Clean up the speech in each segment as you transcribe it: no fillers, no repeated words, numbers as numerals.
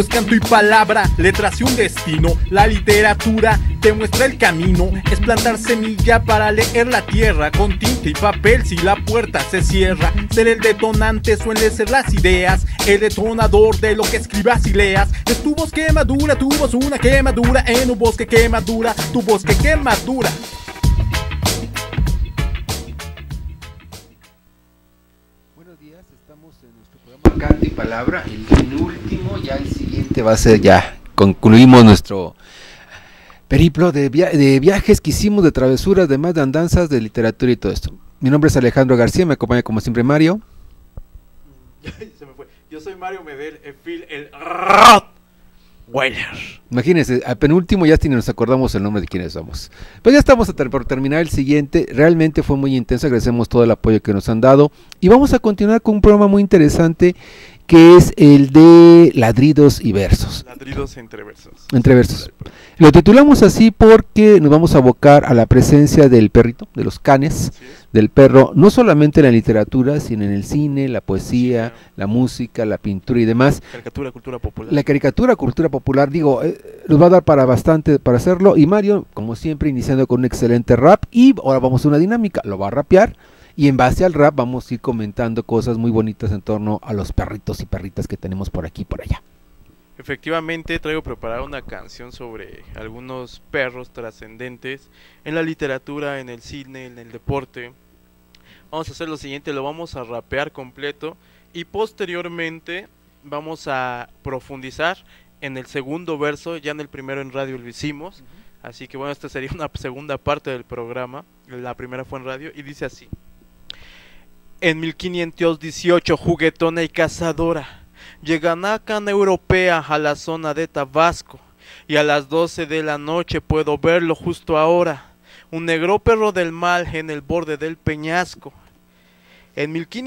es canto y palabra, letras y un destino. La literatura te muestra el camino, es plantar semilla para leer la tierra. Con tinta y papel si la puerta se cierra. Ser el detonante suele ser las ideas, el detonador de lo que escribas y leas. Es tu voz quemadura, tu voz una quemadura en un bosque quemadura, tu voz que quemadura. Buenos días, estamos en nuestro programa Canto y Palabra, el penúltimo, ya el siguiente va a ser ya, concluimos nuestro periplo de viajes que hicimos, de travesuras, de más de andanzas, de literatura y todo esto. Mi nombre es Alejandro García, me acompaña como siempre Mario. Se me fue. Yo soy Mario Medel, el Rottweiler. Imagínense, al penúltimo ya ni nos acordamos el nombre de quiénes somos. Pues ya estamos por terminar el siguiente, realmente fue muy intenso, agradecemos todo el apoyo que nos han dado y vamos a continuar con un programa muy interesante que es el de ladridos y versos. Ladridos entre versos. Entre versos. Lo titulamos así porque nos vamos a abocar a la presencia del perrito, de los canes, del perro, no solamente en la literatura, sino en el cine, la poesía, la música, la pintura y demás. Caricatura, cultura popular. La caricatura, cultura popular, digo, nos va a dar para bastante para hacerlo. Y Mario, como siempre, iniciando con un excelente rap. Y ahora vamos a una dinámica, lo va a rapear. Y en base al rap vamos a ir comentando cosas muy bonitas en torno a los perritos y perritas que tenemos por aquí y por allá. Efectivamente, traigo preparada una canción sobre algunos perros trascendentes en la literatura, en el cine, en el deporte. Vamos a hacer lo siguiente, lo vamos a rapear completo y posteriormente vamos a profundizar en el segundo verso. Ya en el primero en radio lo hicimos, así que bueno, esta sería una segunda parte del programa. La primera fue en radio y dice así: en 1518, juguetona y cazadora, llega una cana europea a la zona de Tabasco, y a las 12 de la noche puedo verlo justo ahora, un negro perro del mal en el borde del peñasco. En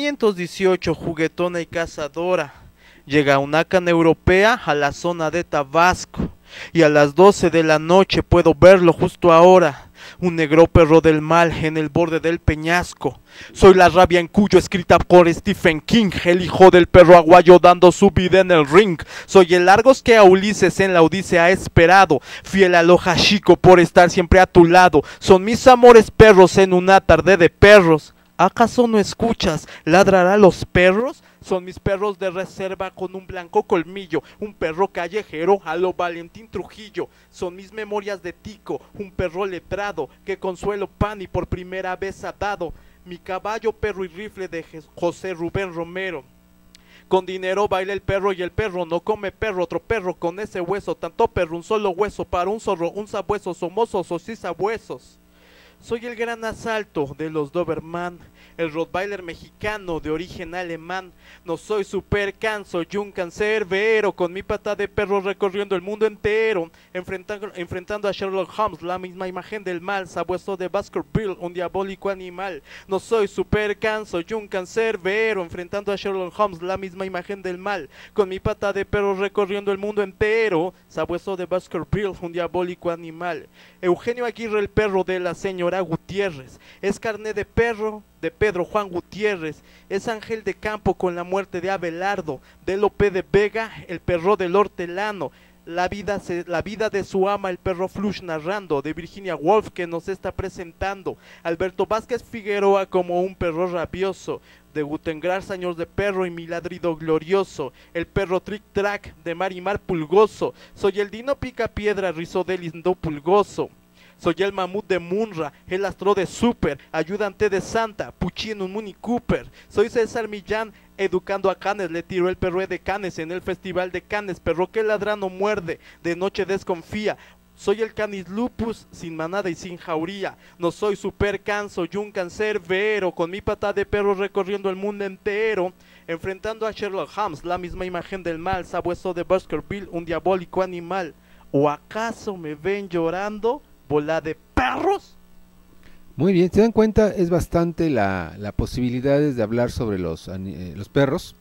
1518, juguetona y cazadora, llega una cana europea a la zona de Tabasco, y a las 12 de la noche puedo verlo justo ahora, un negro perro del mal en el borde del peñasco. Soy la rabia en Cuyo, escrita por Stephen King, el hijo del perro aguayo dando su vida en el ring. Soy el Argos que a Ulises en la Odisea ha esperado, fiel a lo Hashiko por estar siempre a tu lado. Son mis amores perros en una tarde de perros. ¿Acaso no escuchas ladrar a los perros? Son mis perros de reserva con un blanco colmillo, un perro callejero a lo Valentín Trujillo. Son mis memorias de Tico, un perro letrado que Consuelo Pani por primera vez ha dado. Mi caballo, perro y rifle de José Rubén Romero. Con dinero baila el perro y el perro no come perro, otro perro con ese hueso, tanto perro, un solo hueso para un zorro, un sabueso, somos osos y sabuesos. Soy el gran asalto de los Doberman, el Rottweiler mexicano de origen alemán. No soy super canso y un cancerbero, con mi pata de perro recorriendo el mundo entero, enfrentando a Sherlock Holmes, la misma imagen del mal, sabueso de Baskerville, un diabólico animal. No soy super canso y un cancerbero, enfrentando a Sherlock Holmes, la misma imagen del mal, con mi pata de perro recorriendo el mundo entero, sabueso de Baskerville, un diabólico animal. Eugenio Aguirre, el perro de la señora Gutiérrez, es carne de perro de Pedro Juan Gutiérrez, es ángel de campo con la muerte de Abelardo, de Lope de Vega, el perro del hortelano. La vida de su ama, el perro Flush narrando, de Virginia Woolf que nos está presentando. Alberto Vázquez Figueroa como un perro rabioso, de Gutengras, años de perro y mi ladrido glorioso. El perro Trick Track de Marimar Pulgoso. Soy el Dino Picapiedra, rizo del Lindo Pulgoso. Soy el mamut de Munra, el astro de Super, ayudante de Santa, Puchi en un Mini Cooper. Soy César Millán, educando a Canes, le tiró el perro de Canes en el festival de Canes. Perro que ladra no muerde, de noche desconfía. Soy el Canis Lupus, sin manada y sin jauría. No soy super canso y un cancerbero, con mi pata de perro recorriendo el mundo entero, enfrentando a Sherlock Holmes, la misma imagen del mal, sabueso de Baskerville, un diabólico animal. ¿O acaso me ven llorando? ¿Bola de perros? Muy bien, se dan cuenta, es bastante la posibilidades de hablar sobre los perros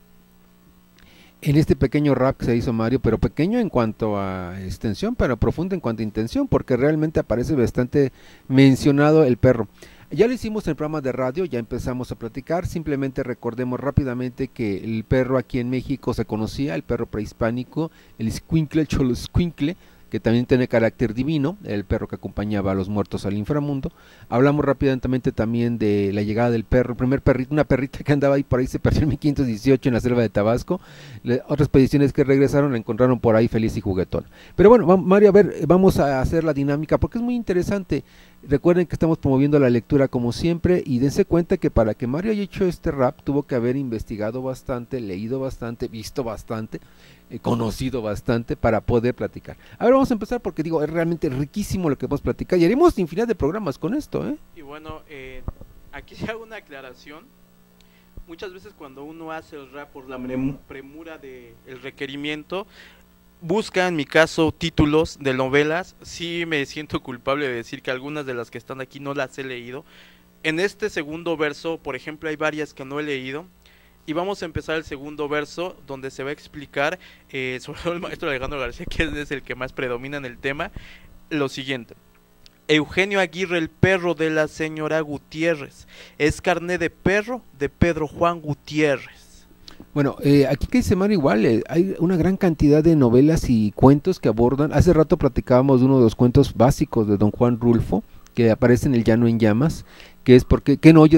en este pequeño rap que se hizo Mario, pero pequeño en cuanto a extensión, pero profundo en cuanto a intención, porque realmente aparece bastante mencionado el perro. Ya lo hicimos en el programa de radio, ya empezamos a platicar, simplemente recordemos rápidamente que el perro aquí en México se conocía, el perro prehispánico, el escuincle, el choloscuincle, que también tiene carácter divino, el perro que acompañaba a los muertos al inframundo. Hablamos rápidamente también de la llegada del perro, el primer perrito, una perrita que andaba ahí por ahí, se perdió en 1518 en la selva de Tabasco. Otras expediciones que regresaron la encontraron por ahí feliz y juguetón. Pero bueno, Mario, a ver, vamos a hacer la dinámica porque es muy interesante. Recuerden que estamos promoviendo la lectura como siempre y dense cuenta que para que Mario haya hecho este rap tuvo que haber investigado bastante, leído bastante, visto bastante, conocido bastante para poder platicar. Ahora vamos a empezar porque digo, es realmente riquísimo lo que vamos a platicar y haremos infinidad de programas con esto, ¿eh? Y bueno, aquí se hago una aclaración. Muchas veces cuando uno hace el rap por la premura del requerimiento, busca en mi caso títulos de novelas. Sí me siento culpable de decir que algunas de las que están aquí no las he leído. En este segundo verso, por ejemplo, hay varias que no he leído. Y vamos a empezar el segundo verso donde se va a explicar, sobre todo el maestro Alejandro García, que es el que más predomina en el tema, lo siguiente. Eugenio Aguirre, el perro de la señora Gutiérrez, es carné de perro de Pedro Juan Gutiérrez. Bueno, aquí que dice Mario igual, hay una gran cantidad de novelas y cuentos que abordan. Hace rato platicábamos de uno de los cuentos básicos de don Juan Rulfo, que aparece en El Llano en Llamas, que es porque, ¿qué no oyes?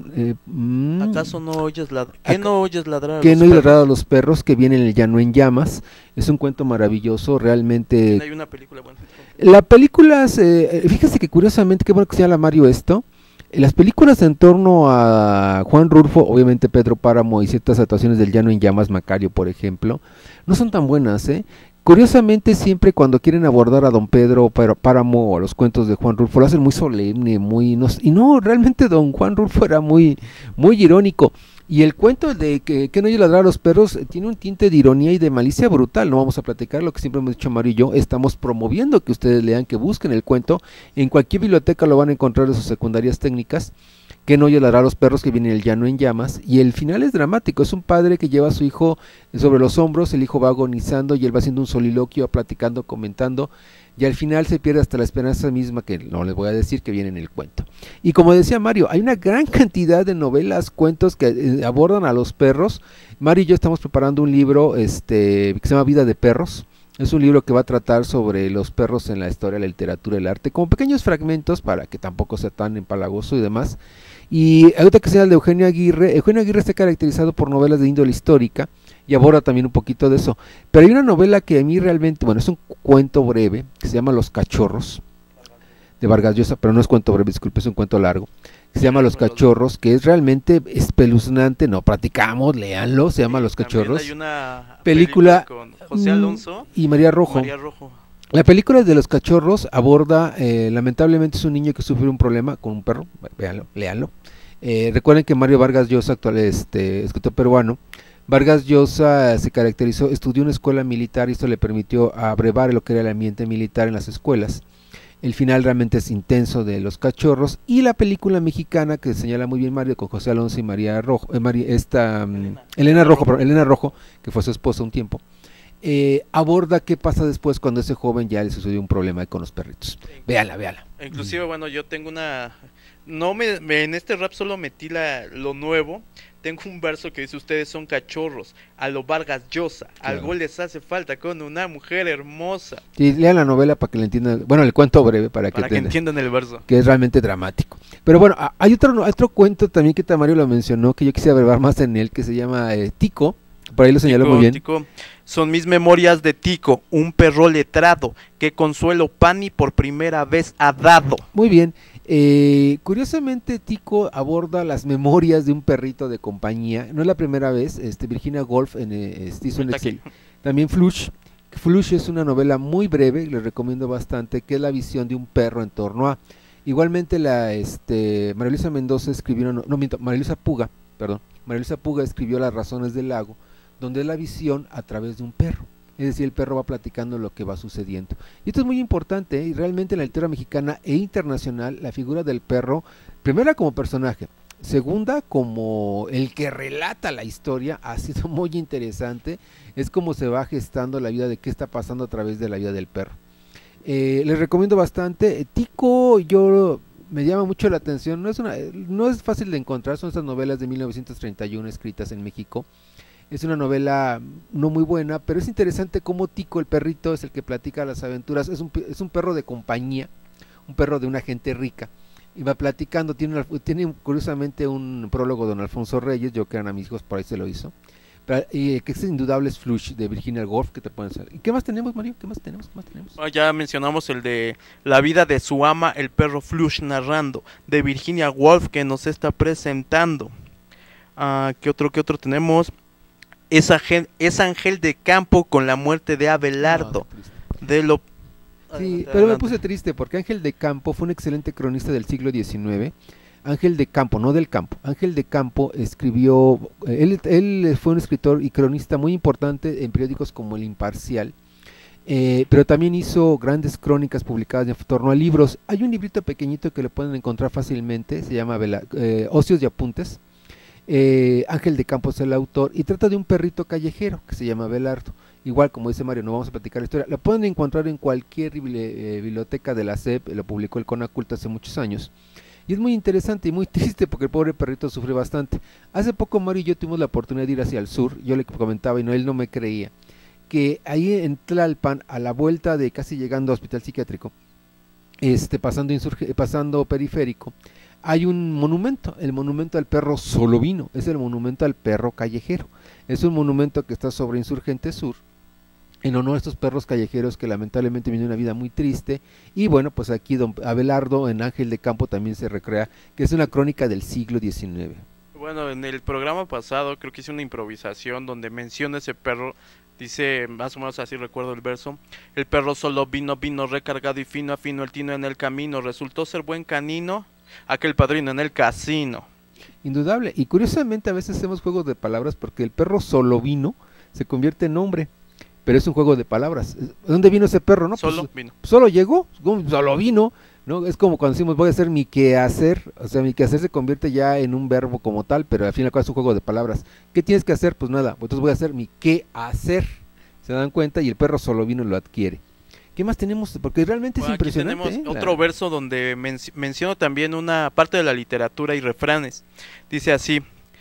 ¿Acaso no oyes ladrar? ¿Qué no oyes ladrar a ¿Qué los no oyes perros? ladrar a los perros que vienen en El Llano en Llamas? Es un cuento maravilloso, realmente. Hay una película buena. La película, fíjese que curiosamente, qué bueno que señala Mario esto. Las películas en torno a Juan Rulfo, obviamente Pedro Páramo y ciertas actuaciones del Llano en Llamas, Macario por ejemplo, no son tan buenas, ¿eh? Curiosamente siempre cuando quieren abordar a don Pedro Páramo o a los cuentos de Juan Rulfo lo hacen muy solemne, y no, realmente don Juan Rulfo era muy irónico. Y el cuento de que no oye ladrar a los perros tiene un tinte de ironía y de malicia brutal. No vamos a platicar lo que siempre hemos dicho Mario y yo, estamos promoviendo que ustedes lean, que busquen el cuento, en cualquier biblioteca lo van a encontrar de sus secundarias técnicas. Que no oye ladrar a los perros que viene el Llano en Llamas, y el final es dramático, es un padre que lleva a su hijo sobre los hombros, el hijo va agonizando y él va haciendo un soliloquio, platicando, comentando, y al final se pierde hasta la esperanza misma, que no les voy a decir, que viene en el cuento. Y como decía Mario, hay una gran cantidad de novelas, cuentos que abordan a los perros. Mario y yo estamos preparando un libro que se llama Vida de Perros. Es un libro que va a tratar sobre los perros en la historia, la literatura, el arte, como pequeños fragmentos para que tampoco sea tan empalagoso y demás. Y ahorita que sea el de Eugenio Aguirre está caracterizado por novelas de índole histórica y aborda también un poquito de eso. Pero hay una novela que a mí realmente, bueno, es un cuento breve que se llama Los Cachorros, de Vargas Llosa, pero no es cuento breve, disculpe, es un cuento largo, que se llama Los Cachorros, que es realmente espeluznante, no platicamos, léanlo, se llama Los Cachorros. Hay una película con José Alonso y María Rojo. La película de Los Cachorros aborda, lamentablemente es un niño que sufre un problema con un perro, véanlo, léanlo. Recuerden que Mario Vargas Llosa, actual escritor peruano, Vargas Llosa se caracterizó, estudió en una escuela militar y esto le permitió abrevar lo que era el ambiente militar en las escuelas. El final realmente es intenso de Los Cachorros, y la película mexicana que señala muy bien Mario, con José Alonso y María Rojo, Elena Rojo, que fue su esposa un tiempo. Aborda qué pasa después cuando ese joven ya le sucedió un problema con los perritos. Véala. Inclusive, bueno, yo tengo una... en este rap solo metí lo nuevo. Tengo un verso que dice: ustedes son cachorros, a lo Vargas Llosa, claro. Algo les hace falta con una mujer hermosa. Sí, lean la novela para que le entiendan, bueno, el cuento breve para que entiendan el verso. Que es realmente dramático. Pero bueno, hay otro cuento también que Tamario lo mencionó, que yo quisiera brevar más en él, que se llama Tico. Por ahí lo señaló muy bien. Tico. Son mis memorias de Tico, un perro letrado que Consuelo Pani por primera vez ha dado. Muy bien. Curiosamente Tico aborda las memorias de un perrito de compañía. No es la primera vez. Virginia Woolf hizo un Excel. También Flush es una novela muy breve, les recomiendo bastante, que es la visión de un perro en torno a. Igualmente María Luisa Mendoza escribió, María Luisa Puga escribió Las razones del lago, donde es la visión a través de un perro. Es decir, el perro va platicando lo que va sucediendo. Y esto es muy importante, y realmente en la literatura mexicana e internacional, la figura del perro, primera como personaje, segunda como el que relata la historia, ha sido muy interesante. Es como se va gestando la vida de qué está pasando a través de la vida del perro. Les recomiendo bastante. Tico, yo me llama mucho la atención, no es fácil de encontrar, son estas novelas de 1931 escritas en México. Es una novela no muy buena, pero es interesante cómo Tico, el perrito, es el que platica las aventuras. Es un perro de compañía, un perro de una gente rica. Y va platicando, tiene curiosamente un prólogo de don Alfonso Reyes, yo que eran amigos, por ahí se lo hizo. Que es indudable es Flush de Virginia Woolf, que te pueden hacer. ¿Y qué más tenemos, Mario? ¿Qué más tenemos? Ya mencionamos el de La vida de su ama, el perro Flush narrando, de Virginia Woolf, que nos está presentando. ¿Qué otro tenemos? Es Ángel de Campo con la muerte de Abelardo. Sí, pero me puse triste porque Ángel de Campo fue un excelente cronista del siglo XIX. Ángel de Campo, no del campo. Ángel de Campo escribió, él fue un escritor y cronista muy importante en periódicos como El Imparcial, pero también hizo grandes crónicas publicadas en torno a libros. Hay un librito pequeñito que lo pueden encontrar fácilmente, se llama Ocios y Apuntes. Ángel de Campo es el autor y trata de un perrito callejero que se llama Abelardo. Igual, como dice Mario, no vamos a platicar la historia. La pueden encontrar en cualquier biblioteca de la SEP, lo publicó el Conacult hace muchos años. Y es muy interesante y muy triste porque el pobre perrito sufre bastante. Hace poco Mario y yo tuvimos la oportunidad de ir hacia el sur, yo le comentaba y él no me creía, que ahí en Tlalpan, a la vuelta de casi llegando a Hospital Psiquiátrico, pasando Periférico, hay un monumento, el monumento al perro Solovino, es el monumento al perro callejero. Es un monumento que está sobre Insurgente Sur, en honor a estos perros callejeros que lamentablemente viven una vida muy triste. Y bueno, pues aquí don Abelardo en Ángel de Campo también se recrea, que es una crónica del siglo XIX. Bueno, en el programa pasado creo que hice una improvisación donde menciona ese perro, dice más o menos así, recuerdo el verso: el perro solo vino recargado y fino, afino el tino en el camino, resultó ser buen canino, aquel padrino en el casino. Indudable, y curiosamente a veces hacemos juegos de palabras porque el perro solo vino se convierte en nombre. Pero es un juego de palabras. ¿De dónde vino ese perro? No, solo pues, vino. Solo llegó, solo vino, ¿no? Es como cuando decimos voy a hacer mi quehacer, o sea, mi quehacer se convierte ya en un verbo como tal, pero al fin y al cabo es un juego de palabras. ¿Qué tienes que hacer? Pues nada, entonces voy a hacer mi quehacer. Se dan cuenta y el perro solo vino y lo adquiere. ¿Qué más tenemos? Porque realmente es impresionante. Tenemos otro verso donde menciono también una parte de la literatura y refranes. Dice así: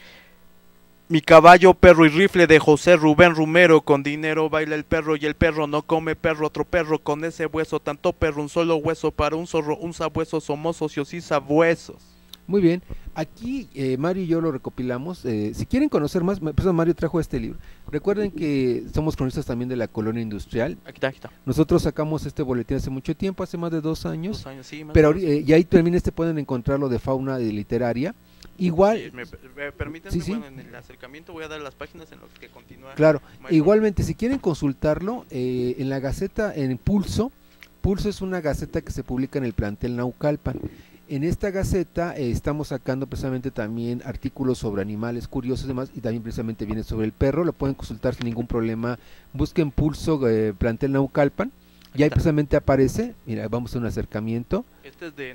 mi caballo, perro y rifle de José Rubén Rumero, con dinero baila el perro y el perro no come perro, otro perro con ese hueso, tanto perro, un solo hueso para un zorro, un sabueso, somos socios y sabuesos. Muy bien, aquí Mario y yo lo recopilamos. Si quieren conocer más, Mario trajo este libro. Recuerden que somos cronistas también de la Colonia Industrial. Aquí está. Nosotros sacamos este boletín hace mucho tiempo, hace más de 2 años. 2 años, sí, más pero y ahí también pueden encontrarlo de fauna literaria. Igual, sí, me permiten, sí, bueno, en el acercamiento voy a dar las páginas en las que continúa. Claro, igualmente si quieren consultarlo, en la Gaceta, en Pulso es una gaceta que se publica en el plantel Naucalpan. En esta gaceta estamos sacando precisamente también artículos sobre animales curiosos y demás, y también precisamente viene sobre el perro, lo pueden consultar sin ningún problema, busquen Pulso plantel Naucalpan, y ahí precisamente aparece, mira, vamos a un acercamiento. Este es de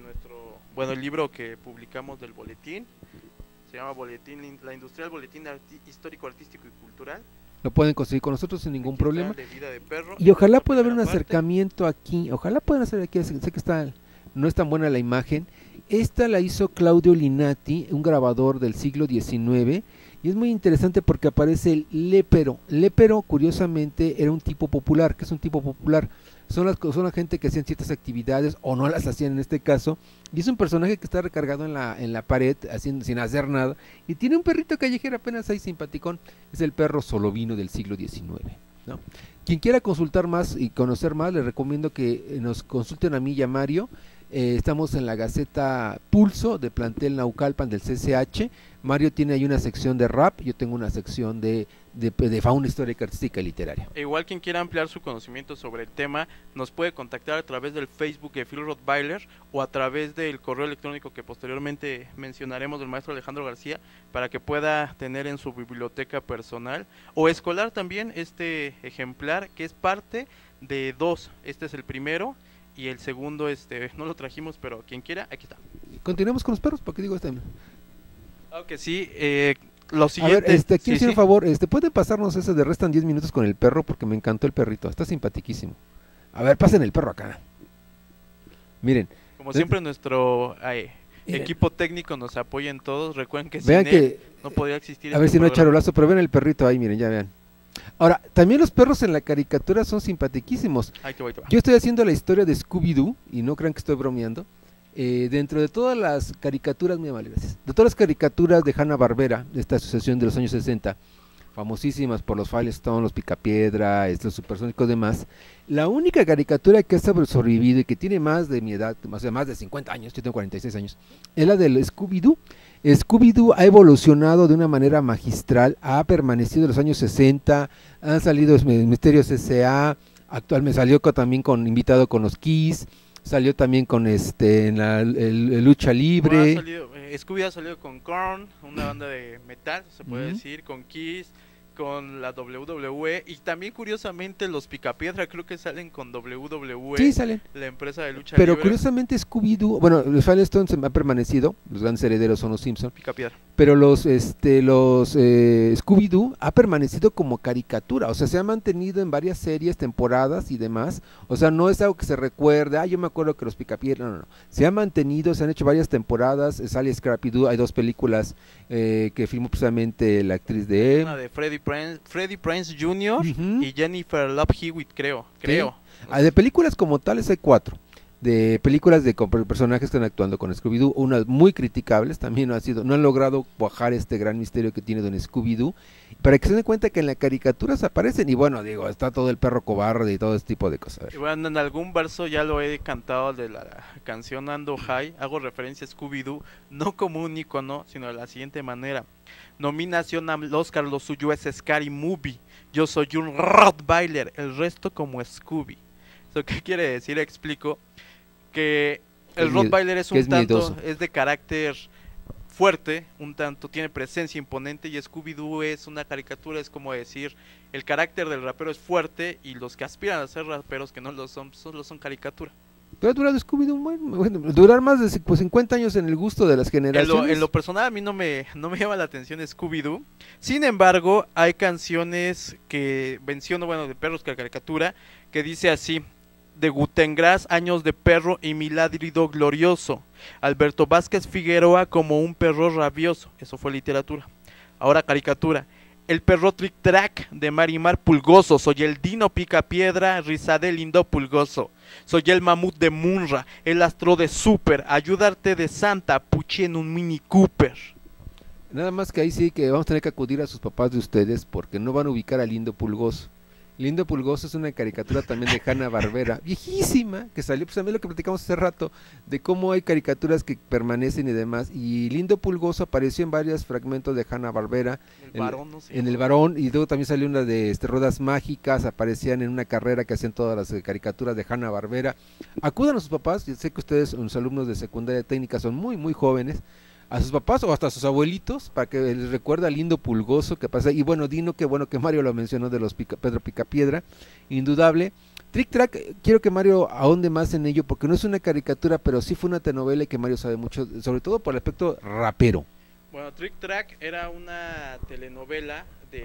el libro que publicamos del boletín, se llama Boletín, la Industrial Boletín Histórico, Artístico y Cultural. Lo pueden conseguir con nosotros sin ningún problema. De vida de perro, y ojalá pueda haber un acercamiento aquí, ojalá puedan hacer aquí, sé que no es tan buena la imagen. Esta la hizo Claudio Linati, un grabador del siglo XIX, y es muy interesante porque aparece el lépero. Lépero, curiosamente, era un tipo popular. ¿Qué es un tipo popular? Son la gente que hacían ciertas actividades o no las hacían en este caso, y es un personaje que está recargado en la pared sin hacer nada, y tiene un perrito callejero apenas ahí simpaticón. Es el perro Solovino del siglo XIX, ¿no? Quien quiera consultar más y conocer más, les recomiendo que nos consulten a mí y a Mario. Estamos en la Gaceta Pulso de plantel Naucalpan del CCH. Mario tiene ahí una sección de rap, yo tengo una sección de fauna histórica, artística y literaria. Igual quien quiera ampliar su conocimiento sobre el tema nos puede contactar a través del Facebook de Phil Rottweiler o a través del correo electrónico que posteriormente mencionaremos del maestro Alejandro García, para que pueda tener en su biblioteca personal o escolar también este ejemplar, que es parte de 2. Este es el primero y el segundo no lo trajimos, pero quien quiera, aquí está. Continuemos con los perros, porque digo Aunque sí, lo siguiente. A ver, quiero decir un favor, pueden pasarnos ese de restan 10 minutos con el perro, porque me encantó el perrito, está simpaticísimo. A ver, pasen el perro acá. Miren, Como siempre nuestro equipo técnico nos apoya en todos. Recuerden que Vean sin él que, no podría existir a ver este si no hay programa. charolazo, pero ven el perrito ahí, miren, ya vean. Ahora, también los perros en la caricatura son simpatiquísimos. Ahí te va, ahí te va. Yo estoy haciendo la historia de Scooby-Doo, y no crean que estoy bromeando. Dentro de todas las caricaturas, muy amable, gracias, de todas las caricaturas de Hanna-Barbera, de esta asociación de los años 60, famosísimas por los Firestone, los Picapiedra, los Supersónicos y demás, la única caricatura que ha sobrevivido y que tiene más de mi edad, o sea, más de 50 años, yo tengo 46 años, es la del Scooby-Doo. Scooby-Doo ha evolucionado de una manera magistral, ha permanecido en los años 60, han salido Misterios S.A., actualmente salió también invitado con los Kiss, salió también con en el Lucha Libre. Scooby ha salido con Korn, una banda de metal, se puede decir, con Kiss, con la WWE, y también curiosamente los Picapiedra creo que salen con WWE, Sí, salen. la empresa de lucha Pero libre. curiosamente Scooby-Doo, bueno, los Firestone han permanecido, los grandes herederos son los Simpson, Picapiedra. pero los Scooby-Doo ha permanecido como caricatura, o sea, se ha mantenido en varias series, temporadas y demás, o sea, no es algo que se recuerde, yo me acuerdo que los Picapiedra, no, se ha mantenido, se han hecho varias temporadas, sale Scrappy-Doo, hay 2 películas que filmó precisamente la actriz de... Una de Freddie Prinze Jr. y Jennifer Love Hewitt, creo. Sí. De películas como tales hay 4. De películas con personajes que están actuando con Scooby-Doo, unas muy criticables, también no han logrado cuajar este gran misterio que tiene Don Scooby-Doo, para que se den cuenta que en las caricaturas aparecen, y bueno, digo, está todo el perro cobarde y todo este tipo de cosas. Y bueno, en algún verso ya lo he cantado de la canción Ando High, hago referencia a Scooby-Doo, no como un icono, sino de la siguiente manera. Nominación al Oscar, lo suyo es Scary Movie, yo soy un Rottweiler, el resto como Scooby. ¿Eso qué quiere decir? Explico. Que el Rottweiler es un tanto, es de carácter fuerte, un tanto tiene presencia imponente, y Scooby-Doo es una caricatura, es como decir, el carácter del rapero es fuerte y los que aspiran a ser raperos que no lo son, solo son caricatura. Pero ha durado Scooby-Doo, bueno, durar más de 50 años en el gusto de las generaciones. En lo personal a mí no me llama la atención Scooby-Doo, sin embargo hay canciones que menciono, bueno, de perros que caricatura, que dice así: de Gutengras, Años de Perro y Mi Ladrido Glorioso. Alberto Vázquez Figueroa como un perro rabioso. Eso fue literatura. Ahora caricatura. El perro Trick Track de Marimar Pulgoso. Soy el Dino Picapiedra, Rizadel Lindo Pulgoso. Soy el mamut de Munra, el astro de Super, ayudarte de Santa, Puchi en un Mini Cooper. Nada más que ahí sí que vamos a tener que acudir a sus papás de ustedes porque no van a ubicar a Lindo Pulgoso. Lindo Pulgoso es una caricatura también de Hanna-Barbera, viejísima, que salió, pues también lo que platicamos hace rato, de cómo hay caricaturas que permanecen y demás, y Lindo Pulgoso apareció en varios fragmentos de Hanna-Barbera, en El Varón, y luego también salió una de Ruedas Mágicas, aparecían en una carrera que hacían todas las caricaturas de Hanna-Barbera. Acudan a sus papás, yo sé que ustedes, los alumnos de secundaria técnica, son muy, muy jóvenes, a sus papás o hasta a sus abuelitos, para que les recuerde a Lindo Pulgoso que pasa. Y bueno, Dino, que bueno que Mario lo mencionó, de los Pedro Picapiedra, indudable. Trick Track, quiero que Mario ahonde más en ello, porque no es una caricatura, pero sí fue una telenovela y que Mario sabe mucho, sobre todo por el aspecto rapero. Bueno, Trick Track era una telenovela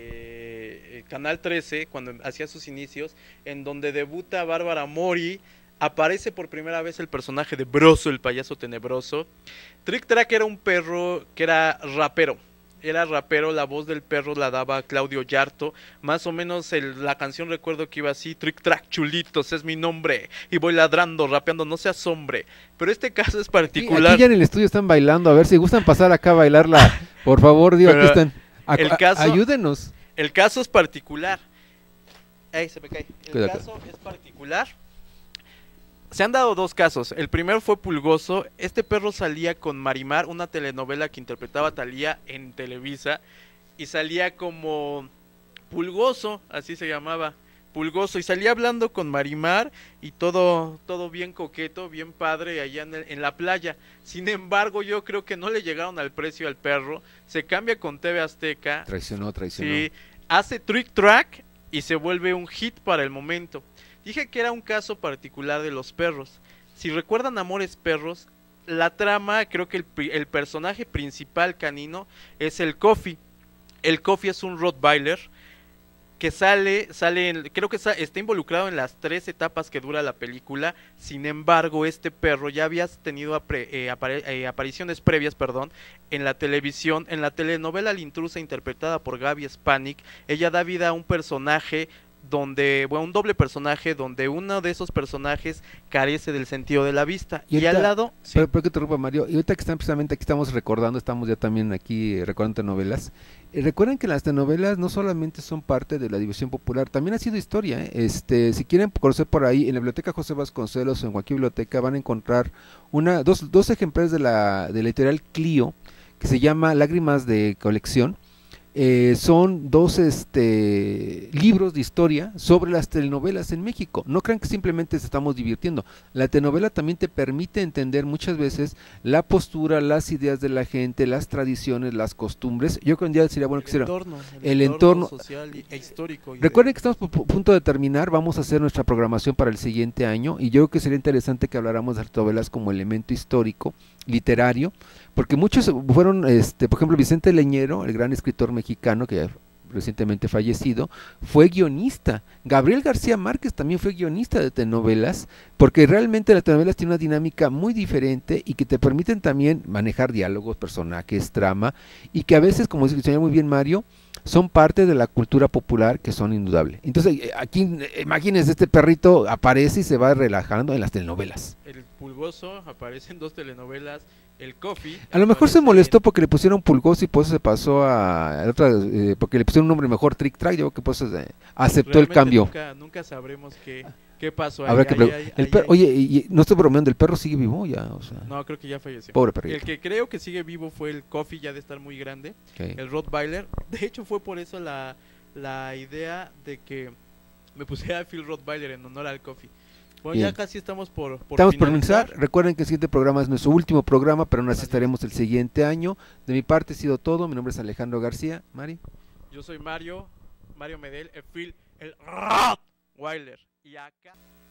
de Canal 13, cuando hacía sus inicios, en donde debuta Bárbara Mori. Aparece por primera vez el personaje de Broso, el payaso tenebroso. Trick Track era un perro que era rapero. La voz del perro la daba Claudio Yarto. Más o menos la canción recuerdo que iba así: Trick Track chulitos, es mi nombre, y voy ladrando, rapeando, no seas hombre. Pero este caso es particular. Aquí ya en el estudio están bailando, a ver si gustan pasar acá a bailarla. Por favor, digo, aquí están. Ayúdenos. El caso es particular. Se me cae. Cuídate. Caso es particular. Se han dado 2 casos. El primero fue Pulgoso. Este perro salía con Marimar, una telenovela que interpretaba Thalía en Televisa, y salía como Pulgoso, así se llamaba, Pulgoso, y salía hablando con Marimar y todo bien coqueto, bien padre allá en la playa. Sin embargo, yo creo que no le llegaron al precio al perro. Se cambia con TV Azteca. Traicionó. Sí, hace Trick Track y se vuelve un hit para el momento. Dije que era un caso particular de los perros. Si recuerdan Amores Perros, la trama, creo que el personaje principal canino es el Coffee. El Coffee es un Rottweiler que creo que está involucrado en las 3 etapas que dura la película. Sin embargo, este perro ya había tenido apariciones previas, perdón, en la televisión, en la telenovela La Intrusa, interpretada por Gaby Spanik. Ella da vida a un personaje un doble personaje donde uno de esos personajes carece del sentido de la vista. Y ahorita, al lado... Sí. Pero que te interrumpa, Mario, y ahorita que precisamente aquí estamos recordando, estamos ya también aquí recordando telenovelas. Recuerden que las telenovelas no solamente son parte de la diversión popular, también ha sido historia. Si quieren conocer por ahí, en la biblioteca José Vasconcelos o en cualquier biblioteca van a encontrar dos ejemplares de la editorial Clio, que se llama Lágrimas de Colección. Son dos libros de historia sobre las telenovelas en México. No crean que simplemente se estamos divirtiendo. La telenovela también te permite entender muchas veces la postura, las ideas de la gente, las tradiciones, las costumbres. Yo creo que un día sería bueno que hiciera el entorno social e histórico. Recuerden que estamos a punto de terminar, vamos a hacer nuestra programación para el siguiente año y yo creo que sería interesante que habláramos de las telenovelas como elemento histórico, literario, porque muchos fueron, por ejemplo, Vicente Leñero, el gran escritor mexicano que recientemente fallecido, fue guionista. Gabriel García Márquez también fue guionista de telenovelas, porque realmente las telenovelas tienen una dinámica muy diferente y que te permiten también manejar diálogos, personajes, trama, y que a veces, como dice muy bien Mario, son parte de la cultura popular que son indudables. Entonces, aquí, imagínense, este perrito aparece y se va relajando en las telenovelas. El Pulgoso aparece en 2 telenovelas, el Coffee... A lo mejor se molestó porque le pusieron Pulgoso y por eso se pasó a otra, porque le pusieron un nombre mejor, Trick Track, yo creo que por eso aceptó el cambio. Nunca sabremos qué pasó ahí. Oye, y no estoy bromeando, ¿el perro sigue vivo ya? O sea, no, creo que ya falleció. Pobre perrito. El que creo que sigue vivo fue el Coffee, ya de estar muy grande, el Rottweiler. De hecho, fue por eso la idea de que me pusiera a Phil Rottweiler en honor al Coffee. Bueno, ya casi estamos por finalizar. Recuerden que el siguiente programa es nuestro último programa, pero nos estaremos el siguiente año. De mi parte ha sido todo. Mi nombre es Alejandro García. Mari. Yo soy Mario Medel, el Phil, el Rottweiler. Y acá...